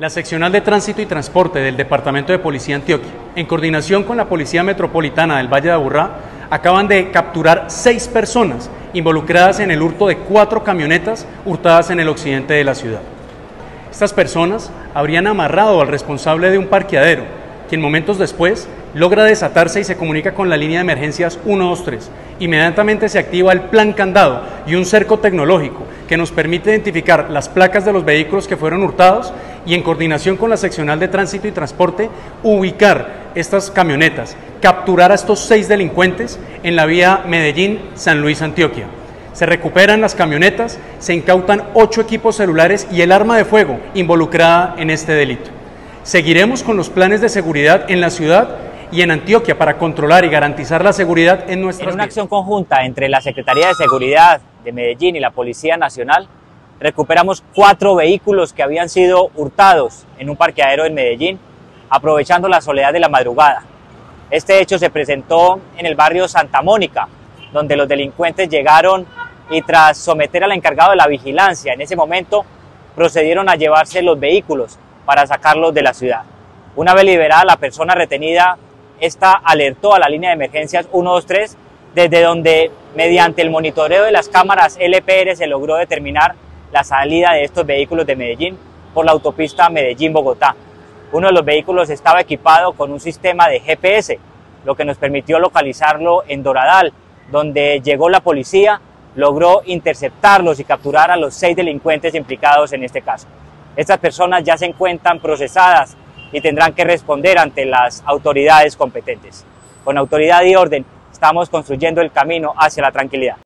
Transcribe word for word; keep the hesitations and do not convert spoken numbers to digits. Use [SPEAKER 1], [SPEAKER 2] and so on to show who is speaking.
[SPEAKER 1] La Seccional de Tránsito y Transporte del Departamento de Policía Antioquia, en coordinación con la Policía Metropolitana del Valle de Aburrá, acaban de capturar seis personas involucradas en el hurto de cuatro camionetas hurtadas en el occidente de la ciudad. Estas personas habrían amarrado al responsable de un parqueadero, quien momentos después logra desatarse y se comunica con la línea de emergencias ciento veintitrés. Inmediatamente se activa el plan candado y un cerco tecnológico que nos permite identificar las placas de los vehículos que fueron hurtados y, en coordinación con la Seccional de Tránsito y Transporte, ubicar estas camionetas, capturar a estos seis delincuentes en la vía Medellín-San Luis, Antioquia. Se recuperan las camionetas, se incautan ocho equipos celulares y el arma de fuego involucrada en este delito. Seguiremos con los planes de seguridad en la ciudad y en Antioquia para controlar y garantizar la seguridad en nuestras
[SPEAKER 2] En una acción conjunta entre la Secretaría de Seguridad de Medellín y la Policía Nacional, recuperamos cuatro vehículos que habían sido hurtados en un parqueadero en Medellín, aprovechando la soledad de la madrugada. Este hecho se presentó en el barrio Santa Mónica, donde los delincuentes llegaron y, tras someter al encargado de la vigilancia, en ese momento procedieron a llevarse los vehículos para sacarlos de la ciudad. Una vez liberada la persona retenida, esta alertó a la línea de emergencias ciento veintitrés, desde donde, mediante el monitoreo de las cámaras L P R, se logró determinar la salida de estos vehículos de Medellín por la autopista Medellín-Bogotá. Uno de los vehículos estaba equipado con un sistema de G P S, lo que nos permitió localizarlo en Doradal, donde llegó la policía, logró interceptarlos y capturar a los seis delincuentes implicados en este caso. Estas personas ya se encuentran procesadas y tendrán que responder ante las autoridades competentes. Con autoridad y orden estamos construyendo el camino hacia la tranquilidad.